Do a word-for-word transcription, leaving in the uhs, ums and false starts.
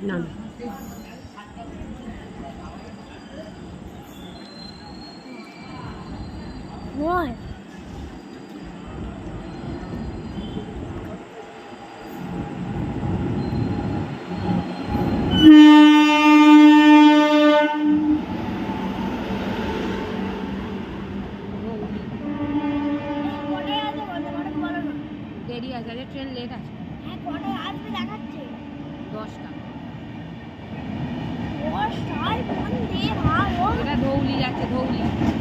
না What? দেরি আছে, ট্রেন লেট আছে। হ্যাঁ কটায় আসবে দেখাচ্ছে? দশটা। দশটায় বন্ধে ভালো। এটা ধৌলি যাচ্ছে, ধৌলি।